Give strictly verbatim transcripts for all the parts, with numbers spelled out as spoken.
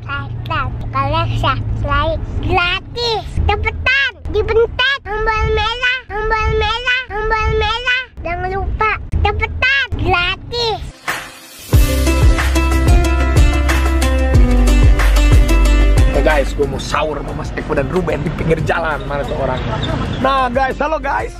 Hashtag kalian subscribe gratis. Cepetan dibentak tombol merah, tombol merah, tombol merah. Jangan lupa cepetan gratis. Oke guys, gue mau sahur sama Mas Eko dan Ruben di pinggir jalan. Mana tuh orangnya? Nah guys, halo guys.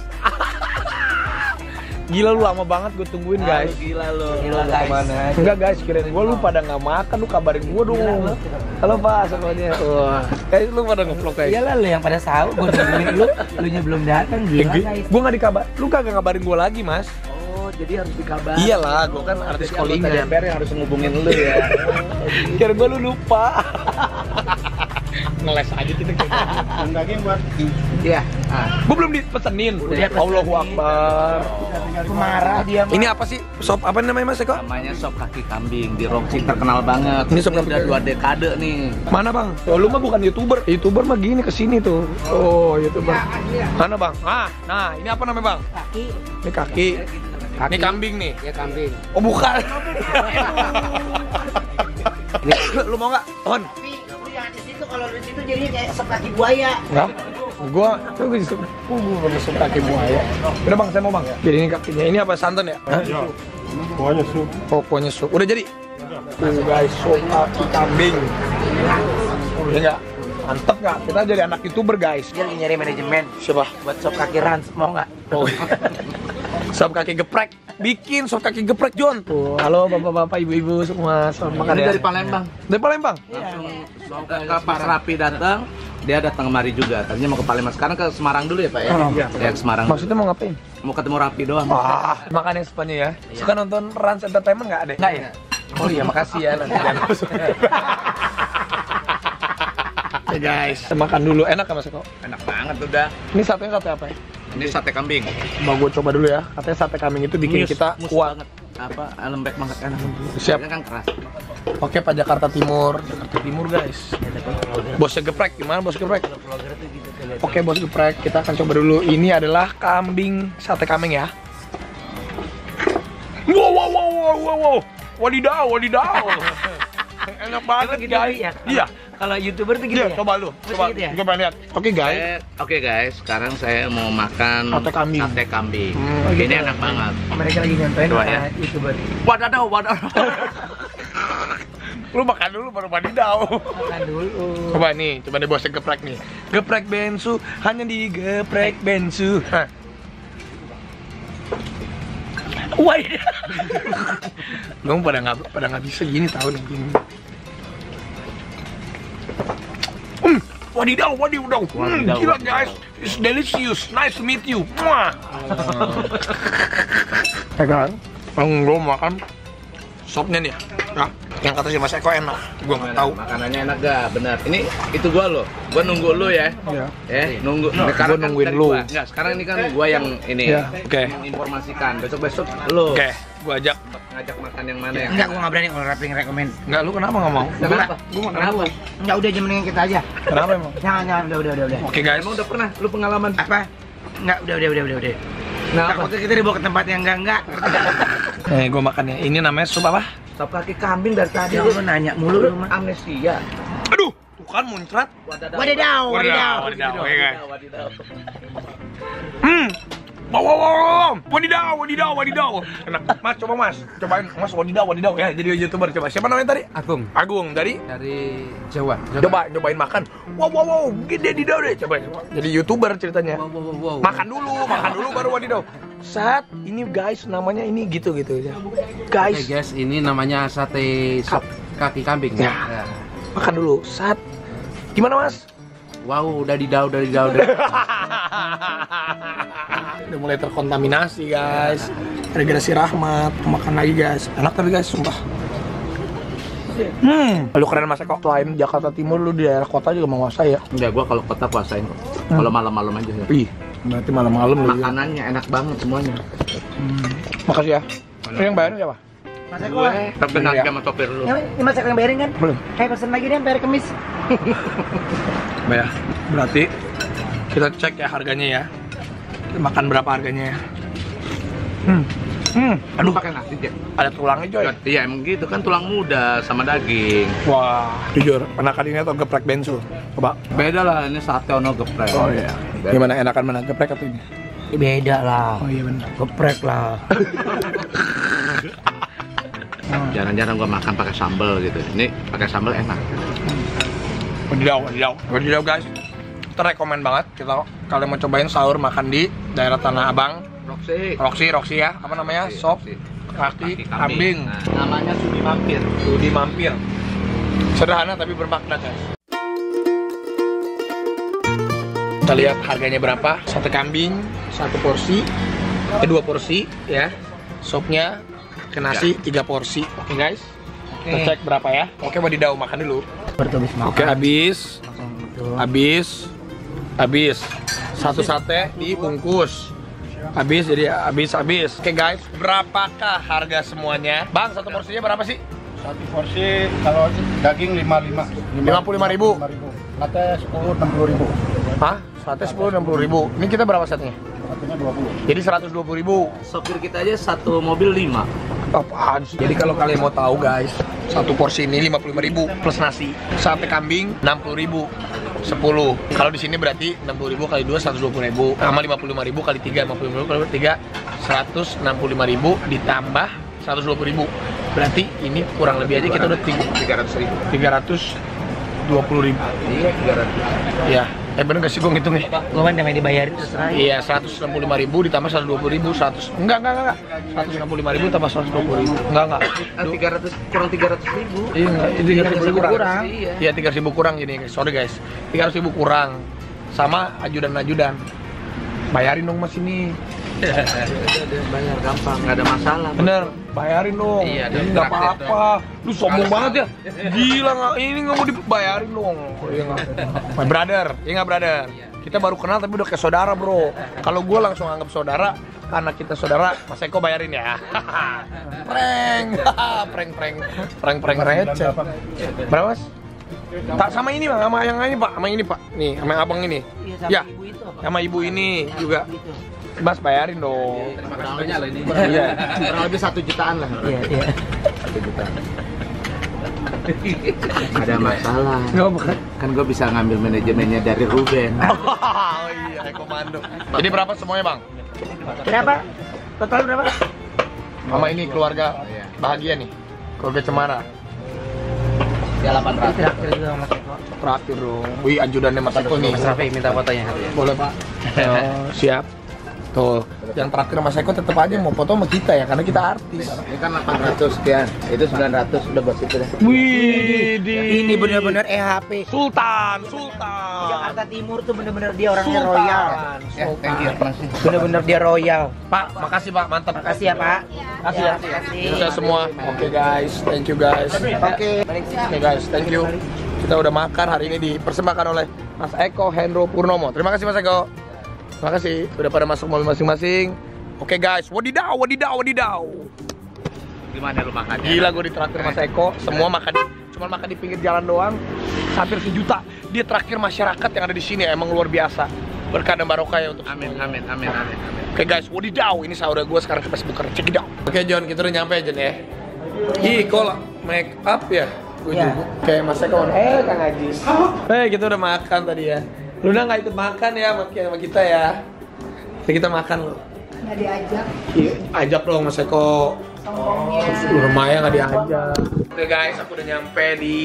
Gila lu lama banget gue tungguin guys. Gila lu. Gila guys. Mana? Enggak guys, kirain gue lu pada nggak makan, lu kabarin gue dong. Halo Pak semuanya. Wah, guys lu pada ngevlog guys. Iyalah lu yang pada sahur, gue tungguin lu, lu nya belum datang gila guys. Gue nggak dikabar, lu kagak ngabarin gue lagi Mas. Oh, jadi harus dikabarin. Iyalah, gue kan artis callingan. M P R yang harus ngubungin lu ya. Kira gue lu lupa. Ngeles aja kita kayak Yang daging buat Iya. Ah. gue belum dipesenin. Udah Allahu Akbar. Marah dia. Ini apa sih? Sop apa namanya Mas Eko? Namanya sop kaki kambing di Roxy terkenal banget. Ini sop kaki udah kambing. dua dekade nih. Mana bang? Oh, lu mah bukan youtuber. Youtuber mah gini kesini tuh. Oh youtuber. Mana bang? Ah, nah ini apa namanya bang? Kaki. Ini kaki. Ini kambing nih. Ya kambing. Oh bukan. Lu mau nggak? On. Di situ kalau di situ jadinya kayak sop kaki buaya. Enggak. Gua tuh gue suka. Oh, gua pernah suka kaki buaya. Udah bang, saya mau bang. Jadi ini kakinya. Ini apa santan ya? Hah? kuahnya sup. Oh, kuahnya sup. Udah jadi. Tuh guys, sop kaki kambing. Ya enggak? Mantep nggak? Kita jadi anak youtuber guys. Dia lagi nyari manajemen Siapa? buat sop kaki rans, mau nggak? Oh. Sop kaki geprek. Bikin sop kaki geprek John. Tuh, halo bapak-bapak, ibu-ibu semua. Selamat makan Ini ya. dari Palembang. Dari Palembang? Langsung ke Pak Rapi datang, dia datang kemari juga. Tadinya mau ke Palembang, sekarang ke Semarang dulu ya Pak ya? Iya. Ya ke Semarang. Maksudnya mau ngapain? Mau ketemu Rapi doang. Wah, makan yang sepanya ya. Suka nonton Rans Entertainment nggak ada? Nggak ya? Oh iya, makasih ya nanti jangan masuk. Ya guys, makan dulu. Enak kan Mas Eko? Enak banget udah. Ini satenya sate apa ya? Ini sate kambing. Mau gue coba dulu ya. Katanya sate kambing itu bikin Mus- kita mus kuat. banget. Apa lembek banget enak. Siap. Ini kan keras. Oke, Pak Jakarta Timur. Jakarta Timur guys. Bosnya geprek, gimana bos geprek? Oke bos geprek, kita akan coba dulu. Ini adalah kambing, sate kambing ya. Wow wow wow wow wow wow. Wadidaw, wadidaw. Enak banget Gitu guys. ya? Iya. Kalau YouTuber tuh gitu Iya, ya? coba lu. Terus Coba. gitu ya? Coba lihat. Oke guys. Eh, Oke guys, sekarang saya mau makan Sate kambing. Sate kambing. Hmm, Ini gitu. enak banget. Mereka lagi nyampein Coba ya. YouTuber. Wadadah, wadadah. Lu makan dulu baru wadidaw. Makan dulu. Coba nih, coba deh bosnya geprek nih. Geprek bensu, hanya di geprek bensu. Hah. Wah, lu pada nggak pada nggak bisa gini tahu nih gini. Hmm, wadidaw, wadidaw. Hmm, Wadidaw, gila wadidaw. guys, it's delicious. Nice to meet you. Muah. Ya kan, kalau gue makan sopnya nih ya. Nah, yang kata si Mas Eko enak. Gue nggak tahu. Makanannya enak gak? Bener. Ini itu gua loh. Gua nunggu lu ya. Iya. Eh, nunggu. Nah, Sekarang gua nungguin dari lu. gua. Enggak, sekarang ini kan gua yang ini. Iya, oke. Menginformasikan. Besok-besok lu. Oke, gue ajak. Ngajak makan yang mana yang Enggak, gua nggak berani kalau Rapi ngerekomen. Enggak, lu kenapa nggak mau? Kenapa? Gua makan Kenapa? Enggak, udah aja mendingan kita aja. Kenapa emang? Jangan, jangan, udah, udah, udah, udah. Oke guys. Emang udah pernah lu pengalaman? Apa? Enggak, udah, udah, udah, udah, udah. Nah, Takutnya kita dibawa ke tempat yang enggak enggak. Eh, gue makannya. Ini namanya sup apa? Sop kaki kambing dari tadi Ya lu lu nanya mulu lu mah. amnesia. Aduh, tuh kan muncrat. Wadidaw, wadidaw. Wadidaw, oke guys. Wadidaw. Hmm. Wow, wow, wow, wow. Wadidaw, wadidaw, wadidaw. Enak. Mas, coba mas. Cobain. Mas, wadidaw, wadidaw. Ya, jadi youtuber. Coba. Siapa namanya tadi? Agung Agung. Dari? dari Jawa. Coba, cobain makan. Wow, wow, wow. Gede didaw deh. Coba, coba. Jadi youtuber ceritanya. Wow, wow, wow, wow. Makan dulu, makan dulu baru wadidaw. Saat ini guys, namanya ini gitu-gitu aja. Oke Guys, guys, ini namanya sate sop kaki kambing. Ya. Ya. makan dulu. Saat gimana mas? Wow, udah didau, udah didau, udah. Udah mulai terkontaminasi guys. Gara-gara si Rahmat, makan lagi guys. Enak tapi guys, sumpah. Hmm, lu keren mas Eko. Selain Jakarta Timur, lu di daerah kota juga menguasai ya? Enggak, gua kalau kota puasain kok. Kalau malam-malam aja ya. Ih, berarti malam-malam lu. Makanannya enak banget semuanya. Hmm. Makasih ya. Ini yang bayarin siapa? Mas Eko lah. Tapi nanti sama sopir lu. Ini Mas Eko yang bayarin kan? Belum. Kayak pesen lagi deh, bayar kemis. Ya, berarti kita cek ya harganya ya. Kita makan berapa harganya ya. Hmm. Hmm, Aduh pakai nasi, Jack. ada tulangnya coy. Iya emang gitu kan, tulang muda sama daging. Wah, jujur, enakan ini atau geprek bensu? Coba. Beda lah, ini sate ono geprek. Oh iya. Gimana, enakan mana, geprek atau ini? Beda lah. Oh iya benar. Geprek lah. Jarang-jarang gua makan pakai sambal gitu. Ini pakai sambal enak. Wadidaw, wadidaw, wadidaw guys. Kita rekomen banget kita kalian mau cobain sahur makan di daerah Tanah Abang. Roxy. Roxy, Roxy ya. Apa namanya? Roxy, Sop Roxy. kaki kambing. Nah, namanya Sudi Mampir. Sudi Mampir. Sederhana tapi bermakna guys. Kita lihat harganya berapa. Sate kambing satu porsi, eh, dua porsi ya. Sopnya ke nasi tiga porsi. Oke guys. Kita cek berapa ya. Oke, wadidaw, makan dulu. Bertubis makan. Oke, habis. Habis. Habis. Satu sate dibungkus. Habis, jadi habis habis. Oke guys, berapakah harga semuanya? Bang, satu porsinya berapa sih? Satu porsi kalau daging lima puluh lima. lima puluh lima ribu. Sate sepuluh enam puluh ribu. Hah? Sate sepuluh enam puluh ribu. Ini kita berapa setnya? Satenya dua puluh. Jadi seratus dua puluh ribu. Sopir kita aja satu mobil lima. Apaan sih? Jadi kalau kalian mau tahu guys, satu porsi ini lima puluh lima ribu plus nasi. Sate kambing enam puluh ribu. sepuluh. Kalau di sini berarti enam puluh ribu kali dua seratus dua puluh ribu. Sama lima puluh lima ribu kali tiga lima puluh lima ribu kali tiga seratus enam puluh lima ribu ditambah seratus dua puluh ribu. Berarti ini kurang lebih aja kita udah tiga ratus ribu. tiga ratus dua puluh ribu. Iya, tiga ratus. Iya. Eh bener gak sih gue ngitungnya? Gue kan namanya dibayarin terserah. Iya, seratus enam puluh lima ribu ditambah seratus dua puluh ribu, seratus. Enggak, enggak, enggak. seratus enam puluh lima ribu tambah seratus dua puluh ribu. Enggak, enggak. Ah, tiga ratus kurang tiga ratus ribu. Iya, enggak. Ini tiga ratus ribu kurang. Iya. Iya, tiga ratus ribu kurang gini, guys. Sorry guys. tiga ratus ribu kurang. Sama ajudan-ajudan. Bayarin dong Mas ini. Bayar gampang, nggak ada masalah. Bener, bayarin dong. Iya, Ini dan nggak traktir apa-apa. Lu sombong banget ya. Gila nggak? Ini nggak mau dibayarin dong. Iya nggak? My brother, iya nggak brother? Kita baru kenal tapi udah kayak saudara bro. Kalau gue langsung anggap saudara, karena kita saudara, Mas Eko bayarin ya. Prank, prank, prank, prank, prank receh. Berapa Mas? Tak sama ini bang, sama yang ini pak, sama ini pak. Nih, sama yang abang ini. Ya, sama ibu ini juga. Mas bayarin dong. Iya. Kurang lebih satu jutaan lah. Iya, iya. Satu jutaan. Ada masalah. Kan gue bisa ngambil manajemennya dari Ruben. Oh iya, komando. Jadi berapa semuanya bang? Berapa? Total berapa? Sama ini keluarga bahagia nih, keluarga Cemara. Ya delapan ratus. Traktir juga sama Mas Eko. Traktir dong. Wih, ajudannya Mas Eko nih. Mas Rafi minta fotonya. Boleh pak. Oh, siap. Tuh, yang traktir Mas Eko tetap aja mau foto sama kita ya, karena kita artis. Ini kan delapan ratus sekian. Itu sembilan ratus udah buat itu deh. Wih, di... Ini benar-benar E H P. Sultan, Sultan. Jakarta Timur tuh bener-bener dia orangnya royal. Ya, thank you. Makasih. Bener-bener dia royal. Pak, makasih Pak, mantap. Makasih ya Pak. Makasih ya. Sukses semua. Oke guys, thank you guys. Oke. Oke guys, thank you. Kita udah makan hari ini dipersembahkan oleh Mas Eko Hendro Purnomo. Terima kasih Mas Eko. Terima kasih. Udah pada masuk mobil masing-masing. Oke guys, wadidaw, wadidaw, wadidaw. Gimana lu makannya? Gila gue ditraktir Mas Eko. Semua makan di, cuma makan di pinggir jalan doang. Hampir sejuta. Dia traktir masyarakat yang ada di sini. Emang luar biasa. Berkah dan barokah ya untuk Amin, amin, amin, amin. Oke guys, wadidaw, ini sahur gue sekarang ke Facebook, check it out. Oke John, kita udah nyampe John ya. Ih, kok make up ya? Gue Ya. juga. Oke, Mas Eko. Eh, Kang Ajis. Eh, kita udah makan tadi ya. Luna nggak ikut makan ya sama kita ya. Jadi kita makan loh. Nggak diajak. Iya, ajak dong Mas Eko. Sombongnya. Lu Maya nggak diajak. Oke guys, aku udah nyampe di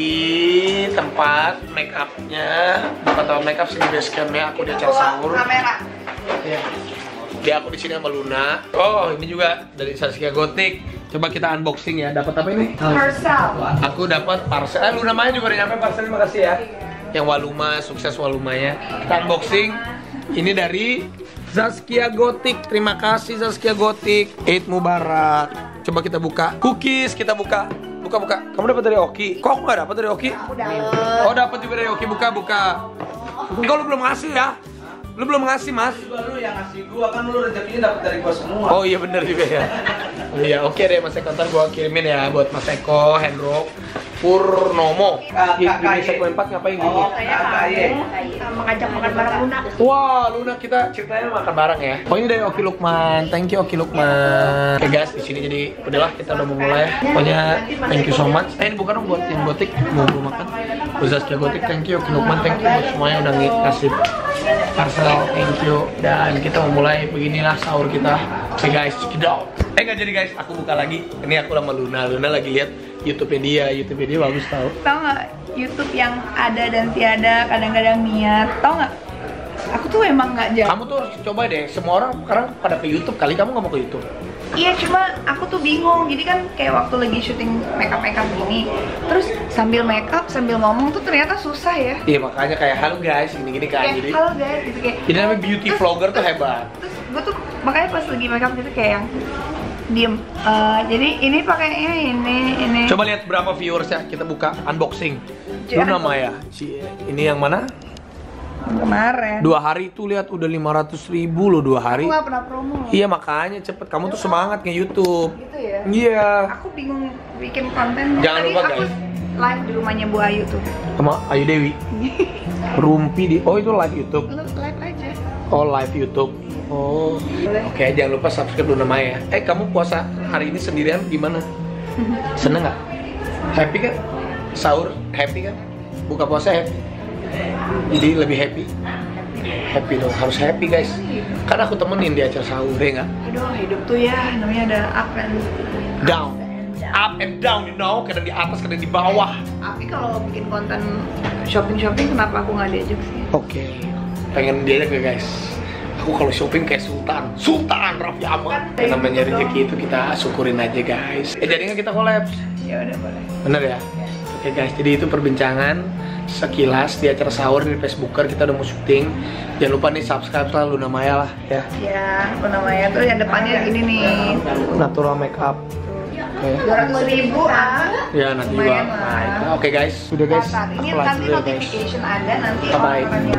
tempat make upnya. Bukan tempat make up sih, base campnya. Aku udah acara sahur. Kamera. Ya. Dia aku di sini sama Luna. Oh, ini juga dari Saskia Gotik. Coba kita unboxing ya. Dapat apa ini? Parcel. Aku dapat parcel. Eh, Luna Maya juga udah nyampe parcel. Terima kasih ya. Yang Waluma, sukses Walumanya. Kita unboxing. Ini dari Zaskia Gotik. Terima kasih Zaskia Gotik. Eid Mubarak. Coba kita buka. Cookies kita buka. Buka buka. Kamu dapat dari Oki. Kok aku nggak dapat dari Oki? Aku dapat. Oh, dapat juga dari Oki. Buka buka. Enggak, lu belum ngasih ya? Lu belum ngasih, Mas? Lu yang ngasih gua, kan lu rezekinya dapat dari gua semua. Oh iya bener juga ya. Iya, oke deh Mas Eko, ntar gua kirimin ya buat Mas Eko, Hendro. Purnomo. Di Indonesia keempat ngapain gini? Oh, kayak Mengajak makan bareng Luna. Wah, Luna kita ceritanya makan bareng ya. Oh ini dari Oki Lukman, thank you Oki Lukman. Oke guys, di sini jadi udahlah kita udah mau mulai. Pokoknya thank you so much. Eh ini bukan dong buat yang gotik mau gue makan. Uzaskia gotik, thank you Oki Lukman, thank you buat semuanya udah ngasih parcel, thank you. Dan kita mau mulai beginilah sahur kita. Oke guys, check it out. Eh nggak jadi guys, aku buka lagi. Ini aku sama Luna. Luna lagi lihat YouTube-nya dia, YouTube-nya dia bagus tau. Tahu nggak YouTube yang ada dan tiada, kadang-kadang niat, tahu nggak? Aku tuh emang nggak jago. Kamu tuh harus coba deh. Semua orang sekarang pada ke YouTube kali, kamu nggak mau ke YouTube? Iya, cuma aku tuh bingung. Jadi kan kayak waktu lagi syuting makeup makeup gini, terus sambil makeup sambil ngomong tuh ternyata susah ya. Iya makanya kayak halo guys, gini-gini kan. Kayak Jadi, halo guys, gitu kayak. jadi namanya beauty Terus- vlogger tuh hebat. Terus gue tuh makanya pas lagi makeup gitu kayak yang diem. Eh, jadi ini pakainya ini ini. Coba lihat berapa viewers ya, kita buka unboxing. Jangan. Luna Maya. Si ini yang mana? Kemarin. Dua hari tuh lihat udah lima ratus ribu loh dua hari. Aku nggak pernah promo. Iya makanya cepet, kamu tuh semangat nge-YouTube. Gitu ya. Iya. Aku bingung bikin konten. Jangan Tadi lupa, aku guys. live di rumahnya Bu Ayu tuh. Sama Ayu Dewi. Rumpi di, oh itu live YouTube. Lu live aja. Oh live YouTube. Oh. Oke jangan lupa subscribe Luna Maya. Eh kamu puasa hari ini sendirian gimana? Seneng nggak? Happy kan? Sahur happy kan? Buka puasa happy. Jadi lebih happy. Happy dong, harus happy guys. Karena aku temenin di acara sahur ya nggak? Aduh, hidup tuh ya namanya ada up and Down, up and down, you know. Kadang di atas, kadang di bawah. Tapi kalau bikin konten shopping-shopping kenapa aku nggak diajak sih? Oke, pengen diajak gak guys? Aku kalau shopping kayak Sultan, Sultan Raffi Ahmad. Yang namanya rezeki itu kita syukurin aja guys. Eh jadi nggak kita collab? Ya udah boleh. Bener ya? Oke guys, jadi itu perbincangan sekilas di acara sahur di Facebooker, kita udah mau syuting. Jangan lupa nih subscribe lah Luna Maya lah ya. Ya, apa namanya tuh yang depannya gini nih. Natural makeup. Oke. dua ratus ribu ah. Ya nanti juga. Lumayan lah. Nah, oke guys, sudah guys. Ntar, ini Aku live nanti dulu ya, guys. notification ada nanti Bye-bye. orang-orangnya.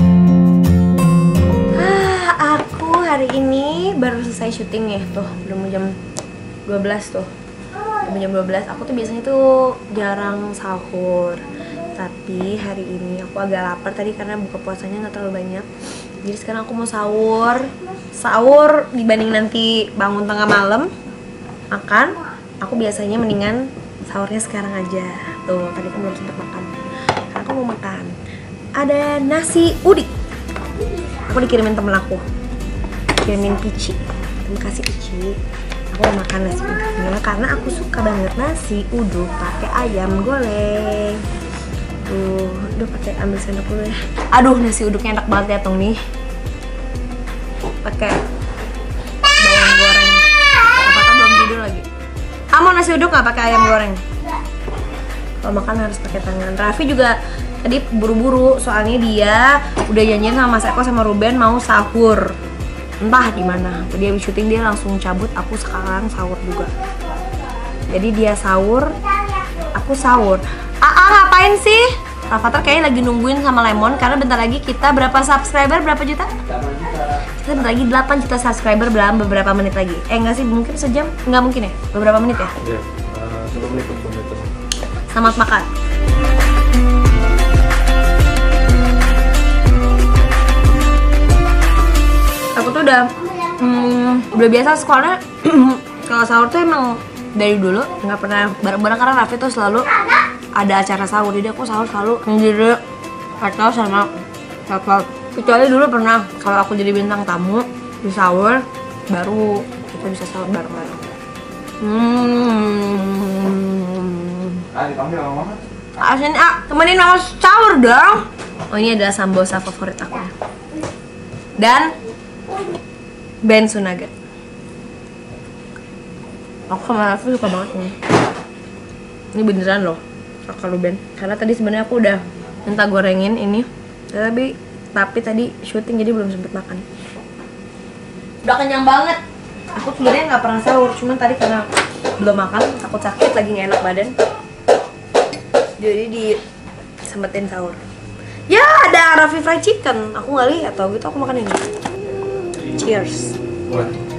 Ah, aku hari ini baru selesai syuting ya, tuh udah mau jam dua belas tuh. Udah mau jam dua belas, aku tuh biasanya tuh jarang sahur. Tapi hari ini aku agak lapar tadi karena buka puasanya nggak terlalu banyak. Jadi sekarang aku mau sahur. Sahur dibanding nanti bangun tengah malam makan, aku biasanya mendingan sahurnya sekarang aja. Tuh, tadi kan belum sempat makan. Sekarang aku mau makan. Ada nasi uduk. Aku dikirimin temen aku, kirimin Pici. Terima kasih Pici. Aku mau makan nasi uduknya karena aku suka banget nasi uduk pakai ayam goreng. Tuh, udah pakai ambil sendok dulu ya. Aduh, nasi uduknya enak banget ya Tong nih. Pakai bawang goreng. Apakah belum tidur lagi? Kamu nasi uduk nggak pakai ayam goreng? Kalau makan harus pakai tangan. Raffi juga tadi buru-buru soalnya dia udah janjian sama Mas Eko sama Ruben mau sahur. Entah di mana. Tadi habis syuting dia langsung cabut, aku sekarang sahur juga. Jadi dia sahur, aku sahur. Aa ngapain sih? Rafathar kayaknya lagi nungguin sama Lemon karena bentar lagi kita berapa subscriber? Berapa juta? Kita bentar lagi delapan juta subscriber dalam beberapa menit lagi. Eh enggak sih, mungkin sejam? Enggak mungkin ya? Beberapa menit ya? Iya, uh, sepuluh menit, sepuluh menit. Selamat makan. Aku tuh udah hmm, udah biasa sekolahnya kalau sahur tuh emang dari dulu nggak pernah bareng-bareng karena Raffi tuh selalu ada acara sahur, jadi aku sahur selalu sendiri atau sama siapa. Kecuali dulu pernah kalau aku jadi bintang tamu di sahur baru kita bisa sahur bareng-bareng. Hmm. Ah, dipanggil sama mama. Asin, ah, temenin mama sahur dong. Oh ini adalah sambosa favorit aku. Dan bensu nugget. Aku sama Raffi suka banget nih. Ini beneran loh, kalau Ben. Karena tadi sebenarnya aku udah minta gorengin ini, tapi tapi tadi syuting jadi belum sempet makan. Udah kenyang banget. Aku sebenarnya nggak pernah sahur, cuman tadi karena belum makan, takut sakit lagi nggak enak badan. Jadi disempetin sahur. Ya ada Raffi fried chicken. Aku nggak lihat tau gitu, aku makan ini. Cheers. Boleh.